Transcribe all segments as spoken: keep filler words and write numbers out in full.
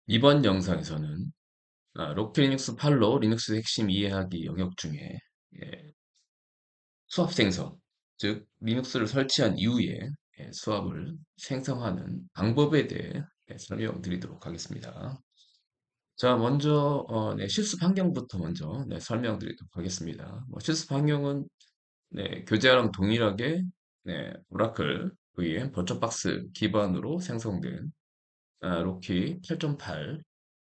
이번 영상에서는 아, 로켓 리눅스 팔로 리눅스 핵심 이해하기 영역 중에 예, 수압 생성, 즉 리눅스를 설치한 이후에 예, 수압을 생성하는 방법에 대해 예, 설명드리도록 하겠습니다. 자, 먼저 어, 네, 실습 환경부터 먼저 네, 설명드리도록 하겠습니다. 뭐, 실습 환경은 네, 교재랑 동일하게 네, 오라클 브이엠 버처박스 기반으로 생성된 아, 로키 팔 점 팔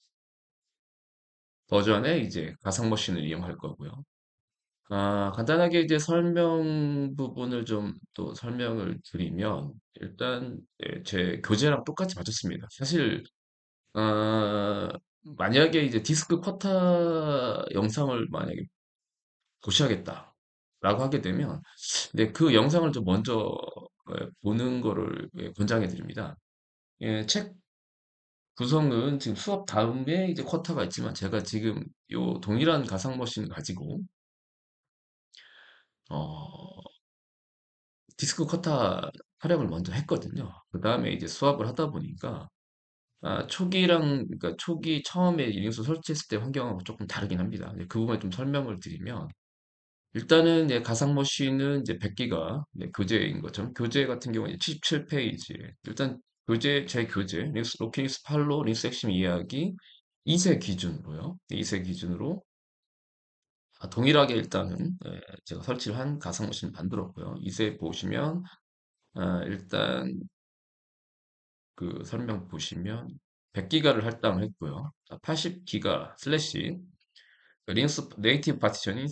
버전의 이제 가상 머신을 이용할 거고요. 아, 간단하게 이제 설명 부분을 좀 또 설명을 드리면, 일단, 예, 제 교재랑 똑같이 맞췄습니다. 사실, 아, 만약에 이제 디스크 쿼타 영상을 만약에 보셔야겠다. 라고 하게 되면, 네, 그 영상을 좀 먼저 예, 보는 거를 예, 권장해 드립니다. 예, 책 구성은 지금 수업 다음에 이제 쿼타가 있지만, 제가 지금 요 동일한 가상 머신 가지고, 어, 디스크 커터 활용을 먼저 했거든요. 그 다음에 이제 수업을 하다 보니까 아, 초기랑 그러니까 초기 처음에 리눅스 설치했을 때 환경하고 조금 다르긴 합니다. 이제 그 부분을 좀 설명을 드리면 일단은 이제 가상 머신은 이제 백 기가 네, 교재인 것처럼 교재 같은 경우는 칠십칠 페이지 일단 교재 제 교재 리눅스 로키닉스 팔로 리눅스 핵심 이야기 이 세 기준으로요. 이 세 기준으로 아, 동일하게 일단은 예, 제가 설치를 한 가상 머신을 만들었고요. 이 세 보시면 아, 일단 그 설명 보시면 백 기가를 할당을 했고요. 팔십 기가 슬래시 리눅스 네이티브 파티션인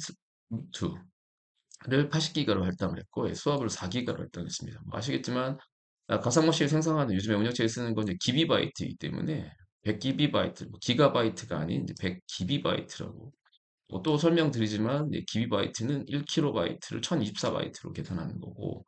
이를 팔십 기가로 할당을 했고 예, 수압을 사 기가로 할당했습니다. 뭐 아시겠지만 아, 가상머신을 생성하는 요즘에 운영체에 쓰는 건 이제 기비바이트이기 때문에 백 기비바이트, 뭐 기가바이트가 아닌 이제 백 기비바이트라고 뭐 또 설명드리지만 이제 기비바이트는 일 킬로바이트를 천이십사 바이트로 계산하는 거고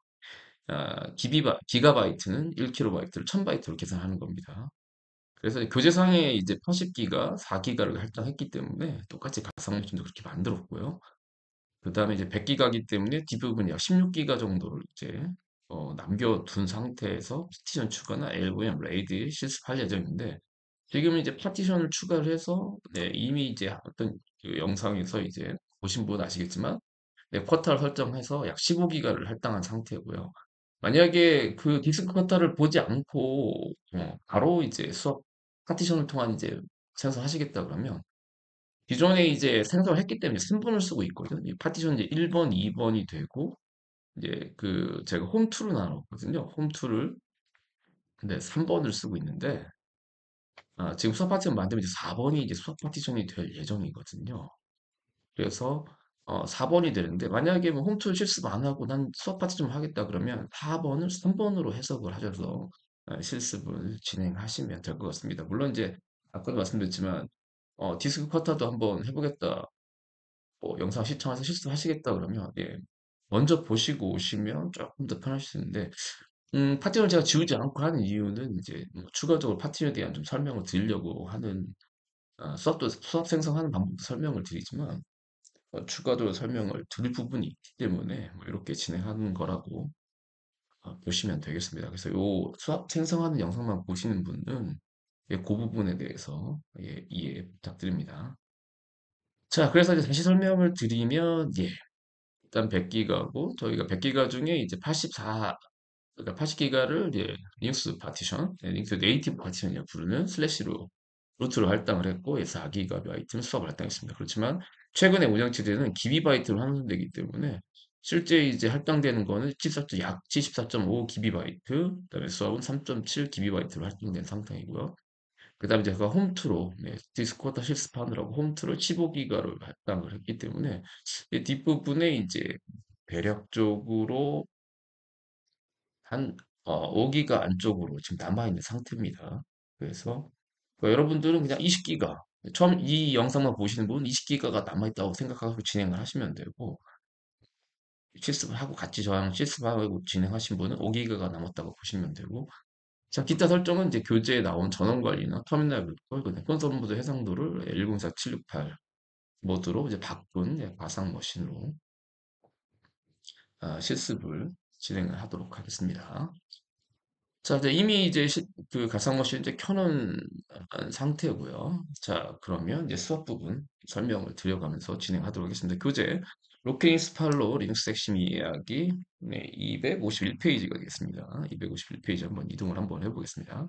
아, 기비바, 기가바이트는 일 킬로바이트를 천 바이트로 계산하는 겁니다. 그래서 교재상에 이제 팔십 기가, 사 기가를 할당했기 때문에 똑같이 가상머신도 그렇게 만들었고요. 그 다음에 이제 백 기가이기 때문에 뒷부분 약 십육 기가 정도를 이제 어, 남겨둔 상태에서 파티션 추가나 엘브이엠, 레이드 실습할 예정인데 지금 이제 파티션을 추가를 해서 네, 이미 이제 어떤 그 영상에서 이제 보신 분 아시겠지만 네, 쿼터를 설정해서 약 십오 기가를 할당한 상태고요. 만약에 그 디스크 쿼터를 보지 않고 어, 바로 이제 수업 파티션을 통한 이제 생성하시겠다 그러면 기존에 이제 생성을 했기 때문에 신분을 쓰고 있거든요. 이 파티션 이제 일 번, 이 번이 되고 이제 그 제가 홈2로 나눴거든요. 홈2를 근데 삼 번을 쓰고 있는데 아, 지금 수업 파티션 만들면 이제 사 번이 이제 수업 파티션이 될 예정이거든요. 그래서 어, 사 번이 되는데 만약에 뭐 홈툴 실습 안 하고 난 수업 파트 좀 하겠다 그러면 사 번을 삼 번으로 해석을 하셔서 어, 실습을 진행하시면 될 것 같습니다. 물론 이제 아까도 말씀드렸지만 어, 디스크 커터도 한번 해보겠다. 뭐 영상 시청해서 실습하시겠다 그러면 예, 먼저 보시고 오시면 조금 더 편하실 수 있는데 음, 파티션을 제가 지우지 않고 하는 이유는 이제 뭐 추가적으로 파티션에 대한 좀 설명을 드리려고 하는 아, 수업도 수업 생성하는 방법도 설명을 드리지만 어, 추가적으로 설명을 드릴 부분이 있기 때문에 뭐 이렇게 진행하는 거라고 어, 보시면 되겠습니다. 그래서 요 수학 생성하는 영상만 보시는 분은 예, 그 부분에 대해서 예, 이해 부탁드립니다. 자, 그래서 이제 다시 설명을 드리면 예, 일단 백 기가고 저희가 백 기가 중에 이제 팔십사 그러니까 팔십 기가를 이제 리눅스 파티션, 네, 리눅스 네이티브 파티션이라고 부르는 슬래시로 루트로 할당을 했고 사 기가바이트는 수업을 할당했습니다. 그렇지만 최근에 운영체제는 기비바이트로 환산되기 때문에 실제 이제 할당되는 거는 칠십사, 약 칠십사 점 오 기비바이트, 그다음에 수업은 삼 점 칠 기비바이트로 할당된 상태이고요. 그다음에 제가 홈트로 네, 디스코더 실습하느라고 홈트로 십오 기가로 할당을 했기 때문에 이 뒷부분에 이제 대략적으로 한 어, 오 기가 안쪽으로 지금 남아있는 상태입니다. 그래서 어, 여러분들은 그냥 이십 기가 처음 이 영상만 보시는 분은 이십 기가가 남아있다고 생각하고 진행을 하시면 되고 실습을 하고 같이 저랑 실습하고 진행하신 분은 오 기가가 남았다고 보시면 되고 자 기타 설정은 이제 교재에 나온 전원 관리나 터미널 컬, 콘솔 모드 해상도를 일공사 칠육팔 모드로 이제 바꾼 이제 가상 머신으로 아, 실습을 진행을 하도록 하겠습니다. 자, 이제 이미 이제 시, 그 가상머신 이제 켜놓은 상태고요. 자, 그러면 이제 수업 부분 설명을 드려가면서 진행하도록 하겠습니다. 교재 로케인 스팔로 리눅스 핵심 이야기 네, 이백오십일 페이지가 되겠습니다. 이백오십일 페이지 한번 이동을 한번 해보겠습니다.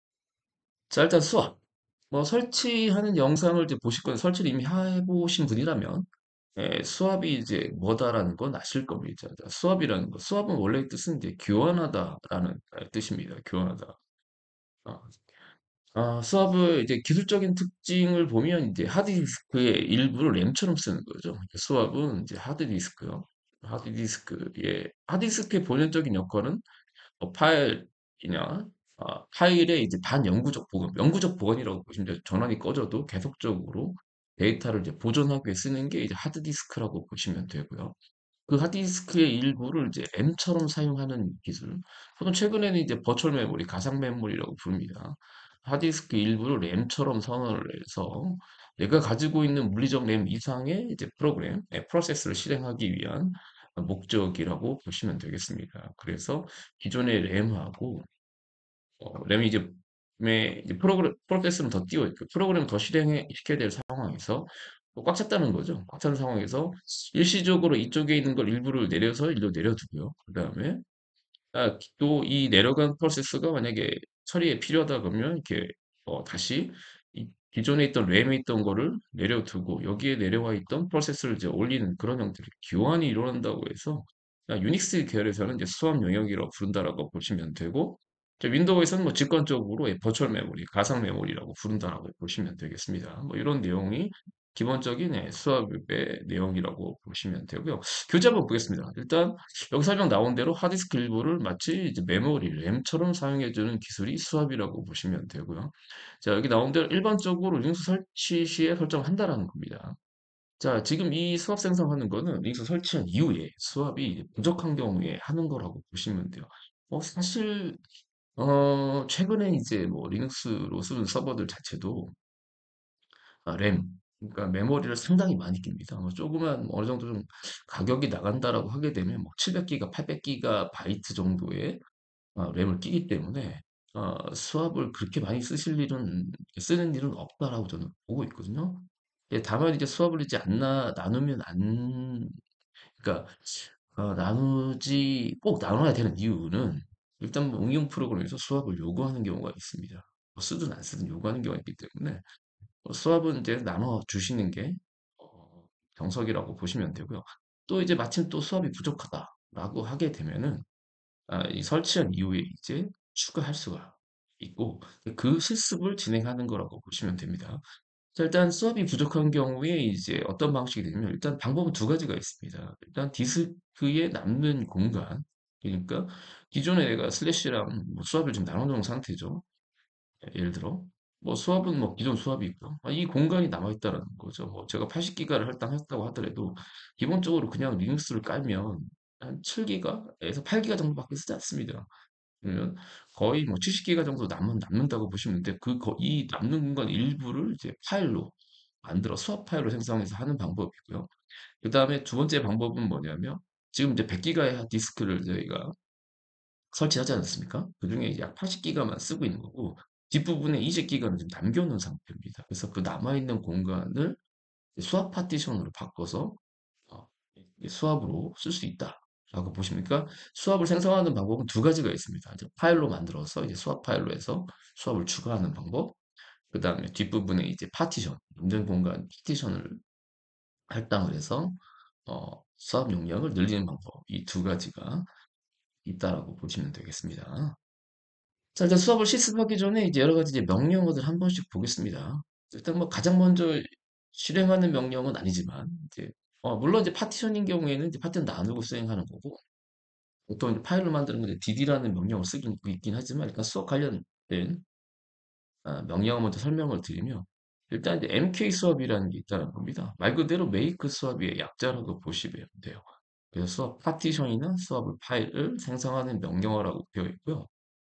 자, 일단 수업. 뭐 설치하는 영상을 이제 보실 거예요. 설치를 이미 해보신 분이라면 예, 수압이 이제 뭐다라는 건 아실 겁니다. 자, 수압이라는 거. 수압은 원래 뜻은 이제 교환하다라는 뜻입니다. 교환하다. 어, 아, 수압의 이제 기술적인 특징을 보면 이제 하드디스크의 일부를 램처럼 쓰는 거죠. 수압은 이제 하드디스크요. 하드디스크의 하드디스크의 본연적인 역할은 뭐 파일이냐, 아, 파일의 이제 반영구적 보관, 영구적 보관이라고 보시면 돼요. 전원이 꺼져도 계속적으로 데이터를 이제 보존하기 위해 쓰는 게 이제 하드디스크라고 보시면 되고요. 그 하드디스크의 일부를 이제 램처럼 사용하는 기술. 보통 최근에는 이제 버추얼 메모리, 가상 메모리라고 부릅니다. 하드디스크 일부를 램처럼 선언을 해서 내가 가지고 있는 물리적 램 이상의 이제 프로그램, 네, 프로세스를 실행하기 위한 목적이라고 보시면 되겠습니다. 그래서 기존의 램하고 어, 램이 이제 매 이제 프로그램 프로세스는 더 띄워 있고 프로그램을 더 실행해 시켜야 될 상황에서 뭐꽉 찼다는 거죠. 꽉 찬 상황에서 일시적으로 이쪽에 있는 걸 일부를 내려서 일로 내려두고요. 그다음에 아, 또 이 내려간 프로세스가 만약에 처리에 필요하다 그러면 이렇게 어, 다시 이 기존에 있던 램에 있던 거를 내려두고 여기에 내려와 있던 프로세스를 이제 올리는 그런 형태의 교환이 일어난다고 해서 아, 유닉스 계열에서는 이제 수압 영역이라고 부른다라고 보시면 되고 이제 윈도우에서는 뭐 직관적으로 버추얼 메모리, 가상 메모리라고 부른다라고 보시면 되겠습니다. 뭐 이런 내용이 기본적인 예, 수압의 내용이라고 보시면 되고요. 교재 한번 보겠습니다. 일단 여기 설명 나온 대로 하드디스크 일부를 마치 이제 메모리, 램처럼 사용해주는 기술이 수압이라고 보시면 되고요. 자, 여기 나온 대로 일반적으로 리눅스 설치 시에 설정한다라는 겁니다. 자, 지금 이 수압 생성하는 거는 리눅스 설치한 이후에 수압이 부족한 경우에 하는 거라고 보시면 돼요. 어, 사실, 어, 최근에 이제 뭐 리눅스로 쓰는 서버들 자체도 아, 램, 그러니까 메모리를 상당히 많이 낍니다. 뭐 조그만 뭐 어느 정도 좀 가격이 나간다라고 하게 되면 뭐 칠백 기가, 팔백 기가 바이트 정도의 어, 램을 끼기 때문에 어, 수압을 그렇게 많이 쓰실 일은 쓰는 일은 없다라고 저는 보고 있거든요. 예, 다만 이제 수압을 이제 안 나, 나누면 안, 그러니까 어, 나누지 꼭 나눠야 되는 이유는 일단 뭐 응용 프로그램에서 수압을 요구하는 경우가 있습니다. 뭐 쓰든 안 쓰든 요구하는 경우가 있기 때문에 어, 수업은 이제 나눠 주시는 게 어, 정석이라고 보시면 되고요. 또 이제 마침 또 수업이 부족하다라고 하게 되면은 아, 이 설치한 이후에 이제 추가할 수가 있고 그 실습을 진행하는 거라고 보시면 됩니다. 자, 일단 수업이 부족한 경우에 이제 어떤 방식이 되냐면 일단 방법은 두 가지가 있습니다. 일단 디스크에 남는 공간 그러니까 기존에 내가 슬래시랑 뭐 수업을 좀 나눠놓은 상태죠. 예를 들어 뭐 수압은 뭐 기존 수압이 있고 아, 이 공간이 남아 있다라는 거죠. 뭐 제가 팔십 기가를 할당했다고 하더라도 기본적으로 그냥 리눅스를 깔면 한 칠 기가에서 팔 기가 정도밖에 쓰지 않습니다. 그러면 거의 뭐 칠십 기가 정도 남은 남는다고 보시면 되는데 그 이 남는 공간 일부를 이제 파일로 만들어 수압 파일로 생성해서 하는 방법이고요. 그 다음에 두 번째 방법은 뭐냐면 지금 이제 백 기가의 디스크를 저희가 설치하지 않았습니까? 그중에 약 팔십 기가만 쓰고 있는 거고 뒷부분에 이십 기가는 좀 남겨놓은 상태입니다. 그래서 그 남아있는 공간을 수압 파티션으로 바꿔서 어, 수압으로 쓸 수 있다라고 보시면 그러니까 수압을 생성하는 방법은 두 가지가 있습니다. 이제 파일로 만들어서 이제 수압 파일로 해서 수압을 추가하는 방법. 그 다음에 뒷부분에 이제 파티션, 운전 공간 파티션을 할당을 해서 어, 수압 용량을 늘리는 방법. 이 두 가지가 있다라고 보시면 되겠습니다. 자, 일단 수업을 실습하기 전에 이제 여러 가지 이제 명령어들 한 번씩 보겠습니다. 일단 뭐 가장 먼저 실행하는 명령은 아니지만 이제 어, 물론 이제 파티션인 경우에는 이제 파티션 나누고 수행하는 거고 보통 이제 파일을 만드는 건데 디디라는 명령을 쓰긴 있긴 하지만 일단 수업 관련된 아, 명령어 먼저 설명을 드리면 일단 이제 엠케이 수업이라는 게 있다는 겁니다. 말 그대로 메이크 수업의 약자라고 보시면 돼요. 그래서 수업 파티션이나 수업을 파일을 생성하는 명령어라고 되어 있고요.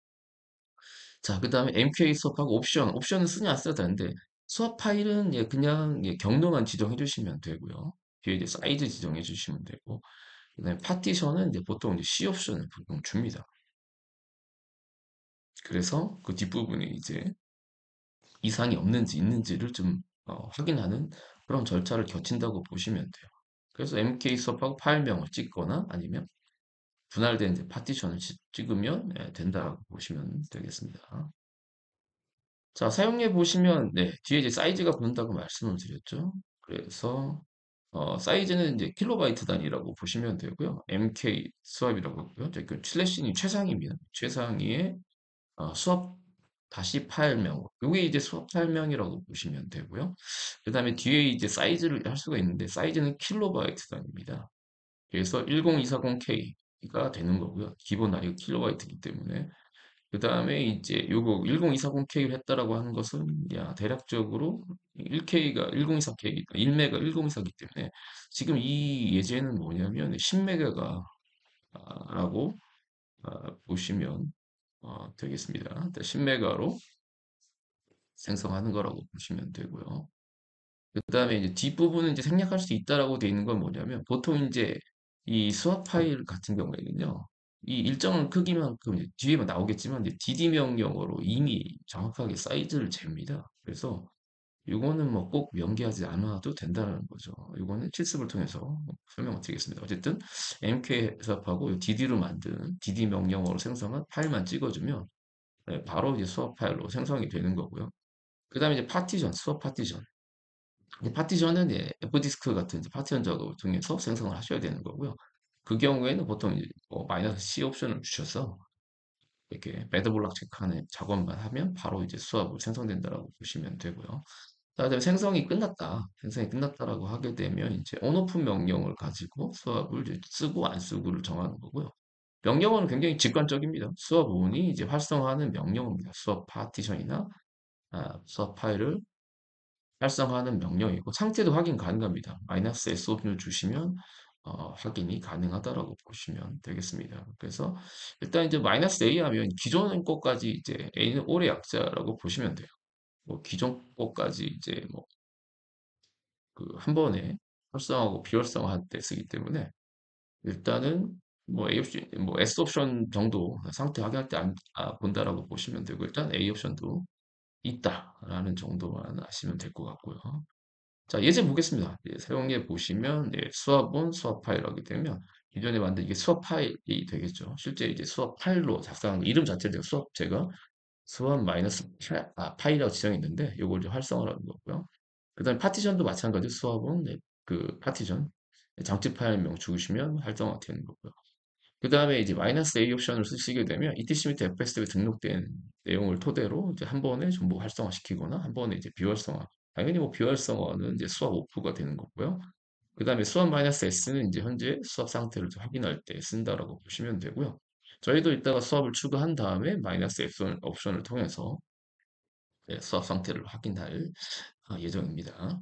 자, 그 다음에 엠케이 수업하고 옵션. 옵션은 쓰냐 안 써도 되는데, 수업 파일은 예, 그냥 예, 경로만 지정해 주시면 되고요. 뒤에 이제 사이즈 지정해 주시면 되고, 그 다음에 파티션은 이제 보통 이제 C 옵션을 보통 줍니다. 그래서 그 뒷부분에 이제 이상이 없는지 있는지를 좀 어, 확인하는 그런 절차를 거친다고 보시면 돼요. 그래서 엠케이 수업하고 파일명을 찍거나 아니면 분할된 이제 파티션을 ci- 찍으면 예, 된다고 보시면 되겠습니다. 자, 사용해 보시면 네, 뒤에 이제 사이즈가 보인다고 말씀을 드렸죠. 그래서 어, 사이즈는 이제 킬로바이트 단위라고 보시면 되고요. 엠케이 수압이라고 하고요. 저그 슬래시는 최상입니다. 최상위의 어, 수압 다시 파일명. 이게 이제 수압 파일명이라고 보시면 되고요. 그 다음에 뒤에 이제 사이즈를 할 수가 있는데 사이즈는 킬로바이트 단위입니다. 그래서 일공이사공 케이가 되는 거고요. 기본 나이가 킬로바이트이기 때문에. 그 다음에 이제 요거 일공이사공 케이를 했다라고 하는 것은 야 대략적으로 일 케이가 일공이사 케이, 일 메가 일공이사이기 때문에 지금 이 예제는 뭐냐면 십 메가가 라고 보시면 어, 되겠습니다. 십 메가로 생성하는 거라고 보시면 되고요. 그 다음에 이제 뒷부분은 이제 생략할 수 있다라고 되어 있는 건 뭐냐면 보통 이제 이 수학 파일 같은 경우에는요. 이 일정한 크기만큼 이제 뒤에만 나오겠지만 이제 디디 명령어로 이미 정확하게 사이즈를 잽니다. 그래서 이거는 뭐 꼭 명기하지 않아도 된다는 거죠. 이거는 실습을 통해서 설명을 드리겠습니다. 어쨌든 엠케이 해석하고 디디로 만든 디디 명령어로 생성한 파일만 찍어주면 네, 바로 이제 수업 파일로 생성이 되는 거고요. 그 다음에 이제 파티션, 수업 파티션. 이제 파티션은 이제 F디스크 같은 이제 파티션 작업을 통해서 생성을 하셔야 되는 거고요. 그 경우에는 보통 이제 뭐 마이너스 C 옵션을 주셔서 이렇게 매드블럭 체크하는 작업만 하면 바로 이제 수업을 생성된다라고 보시면 되고요. 자, 그다음에 생성이 끝났다. 생성이 끝났다라고 하게 되면 이제 온오프 명령을 가지고 수업을 이제 쓰고 안 쓰고를 정하는 거고요. 명령어는 굉장히 직관적입니다. 수업 온이 이제 활성화하는 명령어입니다. 수업 파티션이나 아, 수업 파일을 활성화하는 명령이고 상태도 확인 가능합니다. 마이너스 S 옵션을 주시면 어, 확인이 가능하다라고 보시면 되겠습니다. 그래서 일단 이제 마이너스 A 하면 기존 것까지 이제 A는 올해 약자라고 보시면 돼요. 뭐 기존 것까지 이제 뭐 그 한 번에 활성화하고 비활성화할 때 쓰기 때문에 일단은 뭐 A 옵션, 뭐 S 옵션 정도 상태 확인할 때 안, 아, 본다라고 보시면 되고 일단 A 옵션도 있다라는 정도만 아시면 될 것 같고요. 자, 예제 보겠습니다. 예, 사용예 보시면 예, 수업은 수업 파일하게 되면 기존에 만든 이게 수업 파일이 되겠죠. 실제 이제 수업 파일로 작성한 이름 자체를 수업 제가 수업 마이너스 파- 아, 파일이라고 지정했는데 이걸 이제 활성화하는 거고요. 그다음에 파티션도 마찬가지 수업은 네, 그 파티션 장치 파일명 주시면 활성화되는 거고요. 그 다음에 이제 마이너스 A 옵션을 쓰시게 되면 이티씨 및 에프에스에 등록된 내용을 토대로 이제 한 번에 전부 활성화시키거나 한 번에 이제 비활성화. 당연히 뭐 비활성화는 이제 수압 오프가 되는 거고요. 그 다음에 수압 마이너스 S는 이제 현재 수압 상태를 좀 확인할 때 쓴다라고 보시면 되고요. 저희도 이따가 수압을 추가한 다음에 마이너스 S 옵션을 통해서 네, 수압 상태를 확인할 아, 예정입니다.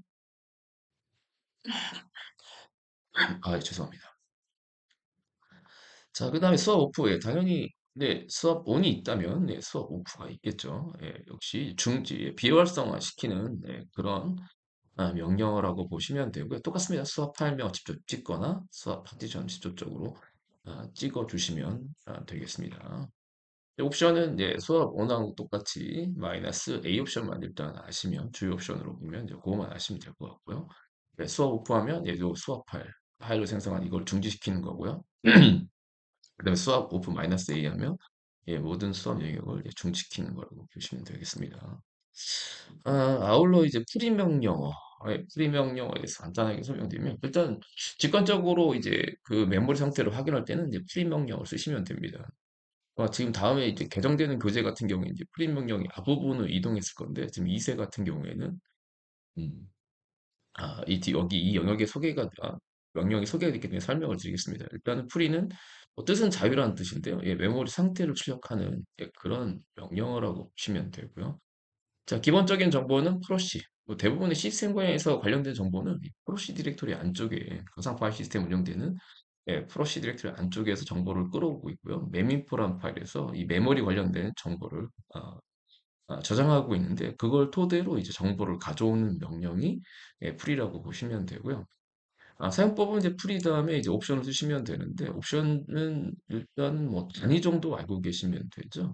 아, 죄송합니다. 자, 그 다음에 수압 오프에 당연히 네, 수압 온이 있다면 네, 수압 오프가 있겠죠. 예, 역시 중지 비활성화 시키는 네, 그런 아, 명령어라고 보시면 되고요. 똑같습니다. 수압 파일명 직접 찍거나 수압 파티션 직접적으로 아, 찍어 주시면 아, 되겠습니다. 이 옵션은 이제 수압 온하고 똑같이 마이너스 A 옵션만 일단 아시면 주요 옵션으로 보면 이제 그거만 아시면 될 것 같고요. 네, 수압 오프하면 얘도 수압 파일 파일로 생성한 이걸 중지시키는 거고요. 그다음에 수압 오프 마이너스 A 하면 예, 모든 수압 영역을 예, 중지시키는 거라고 보시면 되겠습니다. 아, 아울러 이제 프리 명령어, 예, 프리 명령어에 대해서 간단하게 설명드리면 일단 직관적으로 이제 그 메모리 상태를 확인할 때는 이제 프리 명령을 쓰시면 됩니다. 어, 지금 다음에 이제 개정되는 교재 같은 경우에 이제 프리 명령이 앞부분을 이동했을 건데 지금 이 세 같은 경우에는 음, 아, 이 뒤- 여기 이 영역의 소개가 아, 명령이 소개가 됐기 때문에 설명을 드리겠습니다. 일단은 프리는 뭐 뜻은 자유라는 뜻인데요. 예, 메모리 상태를 출력하는 예, 그런 명령어라고 보시면 되고요. 자, 기본적인 정보는 프로시. 뭐 대부분의 시스템과에서 관련된 정보는 이 프로시 디렉토리 안쪽에 가상 파일 시스템 운영되는 예, 프로시 디렉토리 안쪽에서 정보를 끌어오고 있고요. mem인포라는 파일에서 이 메모리 관련된 정보를 아, 아, 저장하고 있는데 그걸 토대로 이제 정보를 가져오는 명령이 예, 풀이라고 보시면 되고요. 아, 사용법은 이제 풀이 다음에 이제 옵션을 쓰시면 되는데 옵션은 일단 뭐 단위 정도 알고 계시면 되죠.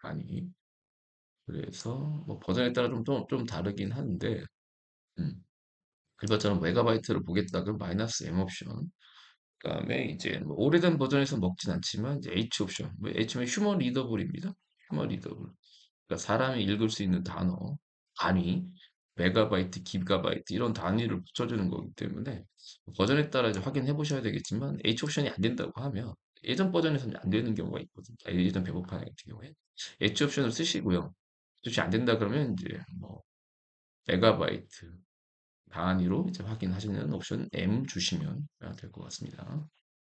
단위. 그래서 뭐 버전에 따라 좀, 좀, 좀 다르긴 한데, 음, 그것처럼 메가바이트를 보겠다 그럼 마이너스 M 옵션. 그다음에 이제 뭐 오래된 버전에서 먹진 않지만 이제 H 옵션. 뭐 H면 휴먼 리더블입니다. 휴먼 리더블. 그러니까 사람이 읽을 수 있는 단어, 단위, 메가바이트, 기가바이트 이런 단위를 붙여주는 거기 때문에 버전에 따라 이제 확인해 보셔야 되겠지만 H 옵션이 안 된다고 하면 예전 버전에서는 안 되는 경우가 있거든요. 아, 예전 배고파 같은 경우에 H 옵션을 쓰시고요. 혹시 안 된다 그러면 이제 뭐 메가바이트 단위로 이제 확인하시는 옵션 M 주시면 될 것 같습니다.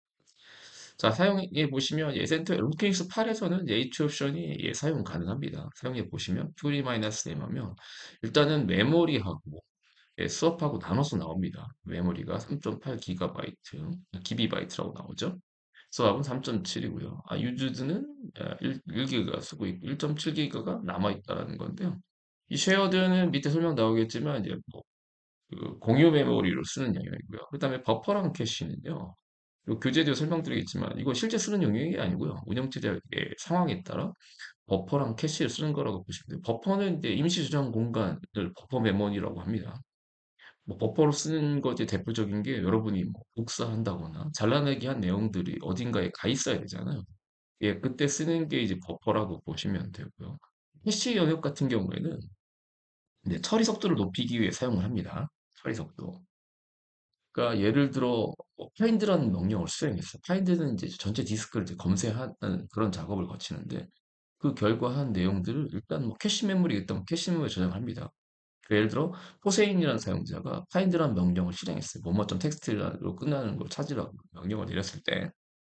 자, 사용해 보시면 예센터 루키닉스 팔에서는 H 옵션이 예, 사용 가능합니다. 사용해 보시면 퓨리 마이너스 M 하면 일단은 메모리하고 예, 수업하고 나눠서 나옵니다. 메모리가 삼 점 팔 기가바이트, 기비바이트라고 나오죠. 수업은 삼 점 칠이고요. 아, 유즈드는 일 기가 쓰고 있고 일 점 칠 기가가 남아 있다는 건데요. 이 쉐어드는 밑에 설명 나오겠지만 이제 뭐 그 공유 메모리로 쓰는 영역이고요. 그다음에 버퍼랑 캐시는요. 요 교재도 설명드리겠지만 이거 실제 쓰는 영역이 아니고요. 운영체제의 상황에 따라 버퍼랑 캐시를 쓰는 거라고 보시면 돼요. 버퍼는 이제 임시 저장 공간을 버퍼 메모리라고 합니다. 뭐 버퍼로 쓰는 것이 대표적인 게 여러분이 뭐 복사한다거나 잘라내기 한 내용들이 어딘가에 가 있어야 되잖아요. 예, 그때 쓰는 게 이제 버퍼라고 보시면 되고요. 캐시 영역 같은 경우에는 이제 처리 속도를 높이기 위해 사용을 합니다. 처리 속도. 그러니까 예를 들어 뭐 파인드라는 명령을 수행했어. 파인드는 이제 전체 디스크를 이제 검색하는 그런 작업을 거치는데 그 결과 한 내용들을 일단 뭐 캐시 메모리에 있다면 캐시 메모리에 저장합니다. 그 예를 들어 호세인이라는 사용자가 파인드라는 명령을 실행했어요. 뭐뭐점 텍스트로 끝나는 걸 찾으라고 명령을 내렸을 때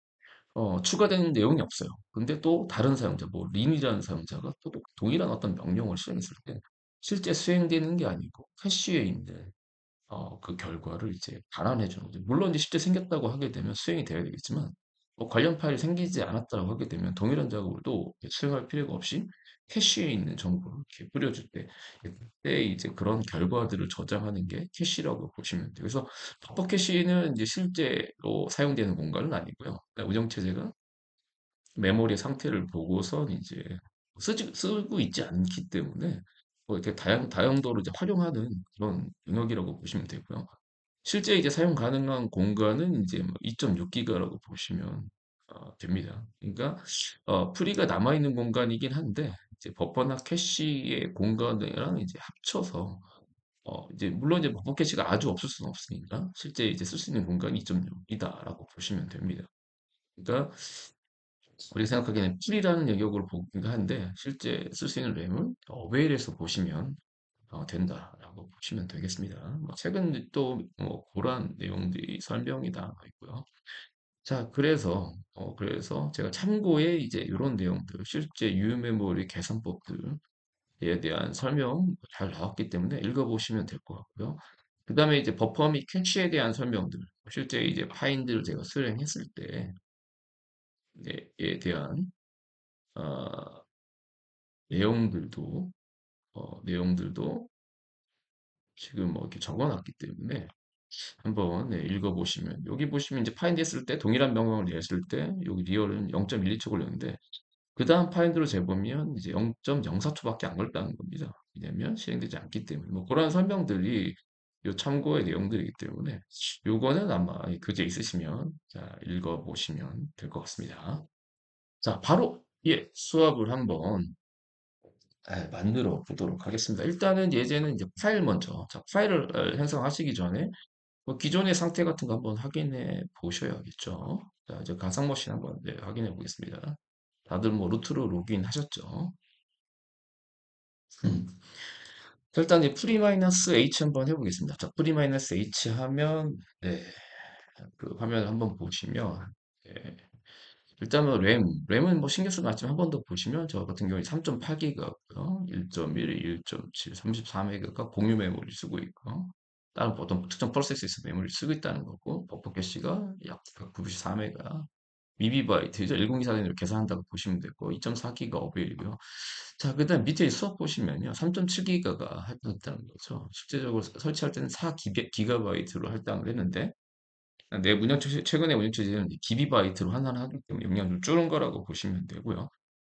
어, 추가되는 내용이 없어요. 근데 또 다른 사용자, 뭐 린이라는 사용자가 또 동일한 어떤 명령을 수행했을 때 실제 수행되는 게 아니고 캐시에 있는 어, 그 결과를 이제 반환해 주는 거죠. 물론 이제 실제 생겼다고 하게 되면 수행이 돼야 되겠지만, 뭐 관련 파일이 생기지 않았다고 하게 되면 동일한 작업을 또 수행할 필요가 없이 캐시에 있는 정보를 이렇게 뿌려줄 때, 그때 이제 그런 결과들을 저장하는 게 캐시라고 보시면 돼요. 그래서 버퍼 캐시는 이제 실제로 사용되는 공간은 아니고요. 그러니까 운영체제가 메모리 상태를 보고선 이제 쓰지, 쓰고 있지 않기 때문에 뭐 이렇게 다양, 다용도로 이제 활용하는 그런 영역이라고 보시면 되고요. 실제 이제 사용 가능한 공간은 이제 뭐 이 점 육 기가라고 보시면 어, 됩니다. 그러니까 어, 프리가 남아있는 공간이긴 한데 이제 버퍼나 캐시의 공간이랑 이제 합쳐서 어, 이제 물론 이제 버퍼 캐시가 아주 없을 수는 없으니까 실제 이제 쓸 수 있는 공간이 이 점 육이다라고 보시면 됩니다. 그러니까 우리가 생각하기에는 풀이라는 영역으로 보기도 한데 실제 쓸 수 있는 램을 어웨일에서 보시면 어, 된다라고 보시면 되겠습니다. 뭐 최근 또뭐 그런 내용들이 설명이 나와 있고요. 자, 그래서 어, 그래서 제가 참고에 이제 이런 내용들, 실제 유메모리 개선법들에 대한 설명 잘 나왔기 때문에 읽어보시면 될 것 같고요. 그 다음에 이제 버퍼 및 캐치에 대한 설명들, 실제 이제 파인드를 제가 수행했을 때에 대한 어, 내용들도 어, 내용들도 지금 뭐 이렇게 적어놨기 때문에 한번 네, 읽어보시면 여기 보시면 이제 파인드 했을 때 동일한 명령을 냈을 때 여기 리얼은 영 점 일이 초 걸렸는데 그 다음 파인드로 재보면 이제 영 점 영사 초밖에 안 걸렸다는 겁니다. 왜냐면 실행되지 않기 때문에 뭐 그런 설명들이 요 참고의 내용들이기 때문에 요거는 아마 그제 있으시면 자, 읽어보시면 될 것 같습니다. 자, 바로 예, 수업을 한번 아, 만들어 보도록 하겠습니다. 일단은 예제는 이제 파일 먼저. 자, 파일을 어, 생성하시기 전에 뭐 기존의 상태 같은 거 한번 확인해 보셔야겠죠. 자, 이제 가상머신 한번 네, 확인해 보겠습니다. 다들 뭐 루트로 로그인 하셨죠? 음. 자, 일단 이제 프리 마이너스 H 한번 해보겠습니다. 자, 프리 마이너스 H 하면 네, 그 화면 한번 보시면 네, 일단은 램, 램은 뭐 신경 쓰지 않지만 한 번 더 보시면 저 같은 경우에 삼 점 팔 기가고요. 일 점 일, 일 점 칠, 삼십사 메가가 공유 메모리 쓰고 있고 다른 어떤 특정 프로세스에서 메모리 쓰고 있다는 거고 버퍼 캐시가 약 백구십사 메가 미비바이트죠. 천이십사 단위로 계산한다고 보시면 되고 이 점 사 기가 어베일이고요. 자, 그다음 밑에 수업 보시면요. 삼 점 칠 기가가 할당했다는 거죠. 실제적으로 설치할 때는 사 기가바이트로 할당을 했는데 내 운영체 최근에 운영체제는 기비바이트로 환산하기 때문에 용량을 줄은 거라고 보시면 되고요.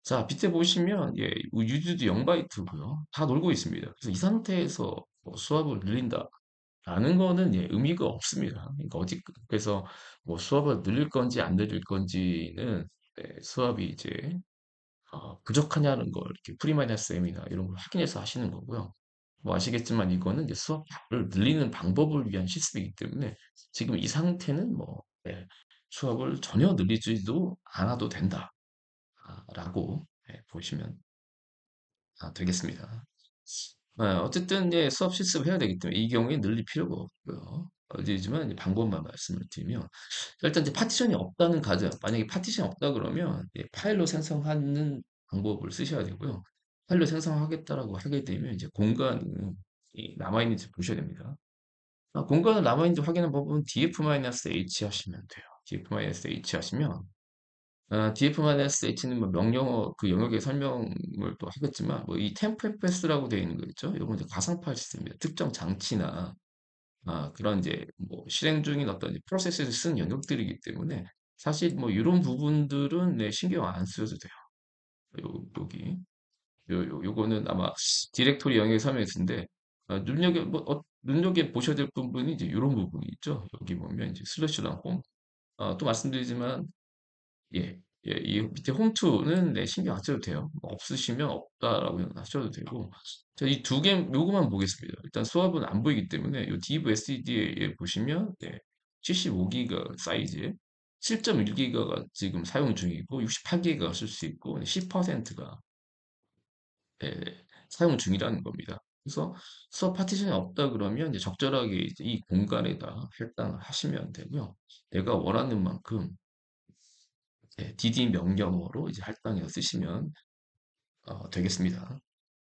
자, 밑에 보시면 예, 유즈도 영 바이트고요. 다 놀고 있습니다. 그래서 이 상태에서 뭐 수압을 늘린다. 라는 거는 예, 의미가 없습니다. 그러니까 어디 그래서 뭐 수압을 늘릴 건지 안 늘릴 건지는 네, 수압이 이제 어, 부족하냐는 걸 이렇게 프리마이너스 M이나 이런 걸 확인해서 하시는 거고요. 뭐 아시겠지만 이거는 이제 수압을 늘리는 방법을 위한 시스템이기 때문에 지금 이 상태는 뭐 예, 수압을 전혀 늘리지도 않아도 된다라고 예, 보시면 아, 되겠습니다. 네, 어쨌든 예, 수업 실습을 해야 되기 때문에 이 경우에 늘릴 필요가 없고요. 어디지만 이제 방법만 말씀을 드리면 일단 이제 파티션이 없다는 가정, 만약에 파티션이 없다 그러면 예, 파일로 생성하는 방법을 쓰셔야 되고요. 파일로 생성하겠다라고 하게 되면 이제 공간이 남아있는지 보셔야 됩니다. 아, 공간을 남아있는지 확인하는 방법은 df-h 하시면 돼요. df-h 하시면 아, df-h는 뭐 명령어 그 영역의 설명을 또 하겠지만 뭐 이 템플패스라고 되어 있는 거 있죠? 이건 이제 가상 파일 시스템입니다. 특정 장치나 아, 그런 이제 뭐 실행 중인 어떤 프로세스에서 쓰는 영역들이기 때문에 사실 뭐 이런 부분들은 네, 신경 안 쓰셔도 돼요. 요, 여기 요, 요, 요거는 아마 디렉토리 영역의 설명했는데 아, 눈여겨 뭐 어, 눈여겨 보셔야 될 부분이 이제 이런 부분이 있죠. 여기 보면 이제 슬래시랑 홈. 아, 또 말씀드리지만 예, 예, 이 밑에 홈투는 네, 신경 안 써도 돼요. 뭐 없으시면 없다라고 하셔도 되고. 자, 이 두 개, 요거만 보겠습니다. 일단 수압은 안 보이기 때문에 이 디브 에스디에 보시면 네, 칠십오 기가 사이즈에 칠 점 일 기가가 지금 사용 중이고 육십팔 기가가 쓸 수 있고 십 퍼센트가 사용 중이라는 겁니다. 그래서 수압 파티션이 없다 그러면 이제 적절하게 이제 이 공간에다 할당을 하시면 되고요. 내가 원하는 만큼 네, 디디 명령어로 이제 할당해서 쓰시면 어, 되겠습니다.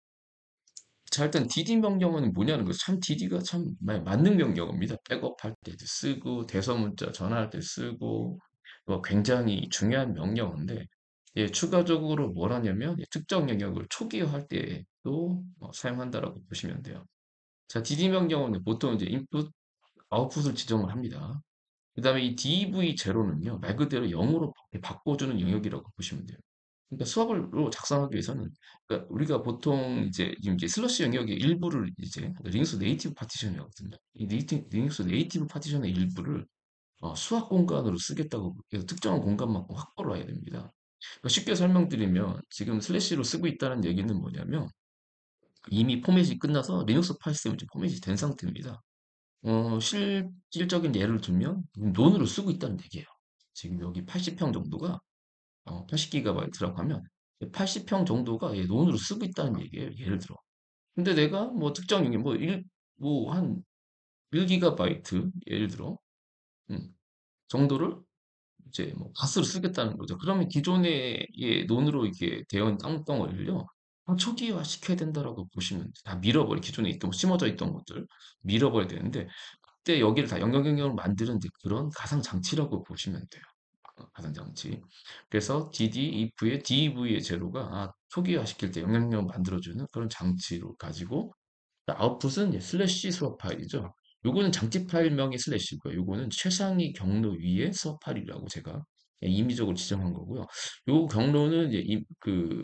자, 일단 디디 명령어는 뭐냐는 거죠. 참 디디가 참 마- 만능 명령어입니다. 백업할 때도 쓰고 대소문자 전화할 때 쓰고 뭐 굉장히 중요한 명령어인데 예, 추가적으로 뭘 하냐면 예, 특정 영역을 초기화할 때도 어, 사용한다라고 보시면 돼요. 자, 디디 명령어는 보통 이제 인풋, 아웃풋을 지정을 합니다. 그 다음에 이 디브이 제로는요, 말 그대로 영어로 바꿔주는 영역이라고 보시면 돼요. 그러니까 수업으로 작성하기 위해서는, 그러니까 우리가 보통 이제, 지금 이제 슬러시 영역의 일부를 이제, 리눅스 네이티브 파티션이거든요. 이 네이티, 리눅스 네이티브 파티션의 일부를 어, 수학 공간으로 쓰겠다고 해서 특정한 공간만 확보를 해야 됩니다. 그러니까 쉽게 설명드리면, 지금 슬래시로 쓰고 있다는 얘기는 뭐냐면, 이미 포맷이 끝나서 리눅스 파일 시스템이 이제 포맷이 된 상태입니다. 어, 실질적인 예를 들면 논으로 쓰고 있다는 얘기예요. 지금 여기 팔십 평 정도가 어, 팔십 기가바이트라고 하면 팔십 평 정도가 얘 논으로 쓰고 있다는 얘기예요. 예를 들어. 근데 내가 뭐 특정 용량 뭐 일, 뭐 한 일 기가바이트 예를 들어 음, 정도를 이제 뭐 가스로 쓰겠다는 거죠. 그러면 기존의 예, 논으로 이렇게 되어 있는 땅덩어리를요. 다 초기화 시켜야 된다라고 보시면 돼요. 다 밀어버려. 기존에 있던 심어져 있던 것들 밀어버려야 되는데 그때 여기를 다 연결경영으로 만드는 이제 그런 가상 장치라고 보시면 돼요. 어, 가상 장치. 그래서 디디, if의 div의 제로가 아, 초기화 시킬 때 영향력을 만들어주는 그런 장치로 가지고 아웃풋은 이제 슬래시 수업 파일이죠. 요거는 장치 파일명이 슬래시고요. 요거는 최상위 경로 위에 수업 파일이라고 제가 임의적으로 지정한 거고요. 요 경로는 이제 임- 그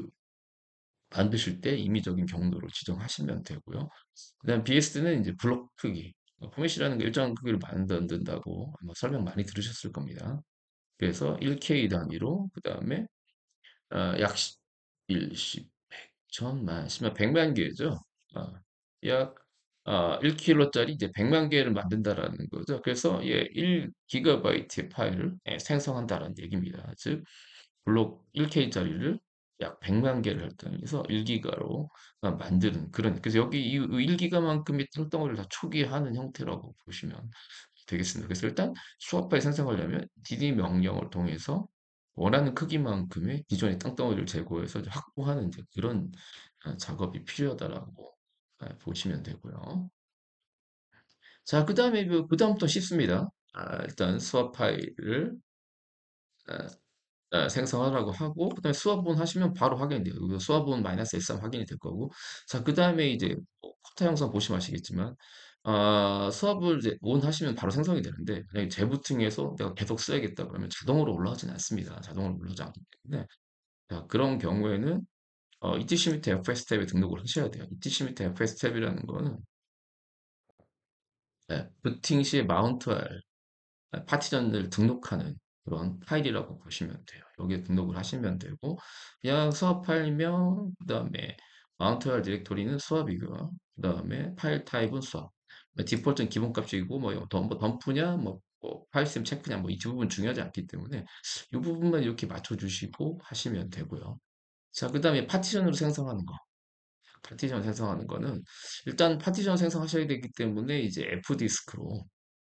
만드실 때 임의적인 경로로 지정하시면 되고요. 그다음 비에스는 이제 블록 크기. 어, 포맷이라는 게 일정한 크기를 만든다고 아마 설명 많이 들으셨을 겁니다. 그래서 일 케이 단위로 그다음에 어, 약 일, 십, 백, 천만, 십만, 백만 개죠. 어, 약 어, 일 킬로미터짜리 이제 백만 개를 만든다라는 거죠. 그래서 예, 일 기가바이트의 파일을 예, 생성한다는 얘기입니다. 즉 블록 일 케이짜리를 약 백만 개를 할당해서 일 기가로 만드는 그런 그래서 여기 이 일 기가만큼의 땅덩어리를 다 초기화하는 형태라고 보시면 되겠습니다. 그래서 일단 수업 파일 생성하려면 디디 명령을 통해서 원하는 크기만큼의 기존의 땅덩어리를 제거해서 이제 확보하는 이제 그런 아, 작업이 필요하다라고 아, 보시면 되고요. 자, 그 다음에 그 다음부터 쉽습니다. 아, 일단 수업 파일을 아, 아, 생성하라고 하고 그다음에 수화본 하시면 바로 확인이 돼요. 이거 수화본 마이너스 에스 삼 확인이 될 거고 자 그 다음에 이제 뭐 커터 영상 보시면 아시겠지만 아, 수압을 이제 온 하시면 바로 생성이 되는데 만약에 재부팅해서 내가 계속 써야겠다 그러면 자동으로 올라가진 않습니다. 자동으로 올라가지 않기 때문에 자, 그런 경우에는 어, 이티씨 밑에 에프에스 탭에 등록을 하셔야 돼요. 이티씨 밑에 에프에스 탭이라는 거는 네, 부팅 시에 마운트할 파티션을 등록하는 그런 파일이라고 보시면 돼요. 여기에 등록을 하시면 되고 그냥 수업 파일명 그다음에 마운트할 디렉토리는 수업이고요. 그다음에 파일 타입은 수업. 디폴트는 기본값이고 뭐 덤- 덤프냐 뭐, 뭐 파일 시스템 체크냐 뭐 이 부분 중요하지 않기 때문에 이 부분만 이렇게 맞춰주시고 하시면 되고요. 자, 그다음에 파티션으로 생성하는 거. 파티션 생성하는 거는 일단 파티션 생성하셔야 되기 때문에 이제 F디스크로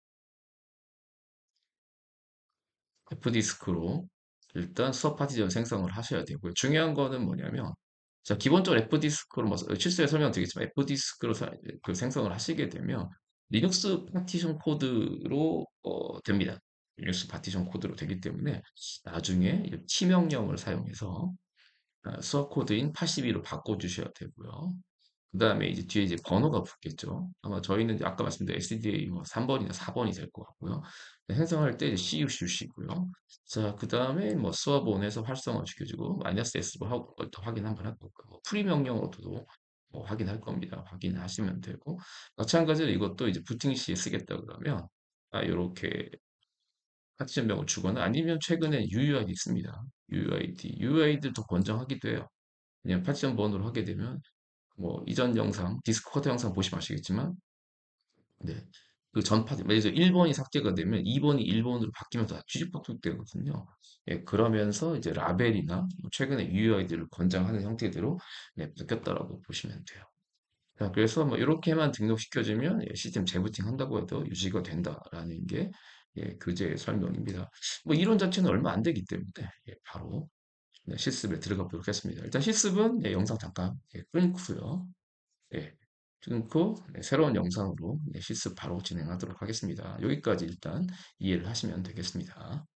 F디스크로 일단 수업 파티션 생성을 하셔야 되고요. 중요한 거는 뭐냐면 자, 기본적으로 F디스크로 뭐 실수에 설명드리겠지만 F디스크로 사- 그 생성을 하시게 되면 리눅스 파티션 코드로 어, 됩니다. 리눅스 파티션 코드로 되기 때문에 나중에 이 T 명령을 사용해서 아, 수업 코드인 팔십이로 바꿔주셔야 되고요. 그 다음에 이제 뒤에 이제 번호가 붙겠죠. 아마 저희는 이제 아까 말씀드린 에스디에이 뭐 삼 번이나 사 번이 될 것 같고요. 네, 생성할 때 이제 씨유 주시고요. 자, 그 다음에 뭐 수업온에서 활성화 시켜주고 마이너스 S로 하고 또 확인 한번 할 거고 뭐 프리 명령으로도 뭐 확인할 겁니다. 확인하시면 되고 마찬가지로 이것도 이제 부팅 시에 쓰겠다 그러면 아, 이렇게 파티션명을 주거나 아니면 최근에 유유아이디 있습니다. 유유아이디, 유유아이디도 권장하기도 해요. 그냥 파티션 번호로 하게 되면 뭐 이전 영상, 디스코드 영상 보시면 아시겠지만 네. 그 전 파티, 예를 들어 일 번이 삭제가 되면 이 번이 일 번으로 바뀌면서 뒤집박죽 되거든요. 예, 그러면서 이제 라벨이나 뭐 최근에 유유아이디를 권장하는 형태대로 네, 바뀌었다라고 보시면 돼요. 자, 그래서 뭐 이렇게만 등록시켜주면 예, 시스템 재부팅 한다고 해도 유지가 된다라는 게 예, 교재의 설명입니다. 뭐 이론 자체는 얼마 안 되기 때문에 예, 바로 네, 실습에 들어가 보도록 하겠습니다. 일단 실습은 예, 영상 잠깐 예, 끊고요. 예, 끊고 네, 새로운 영상으로 네, 실습 바로 진행하도록 하겠습니다. 여기까지 일단 이해를 하시면 되겠습니다.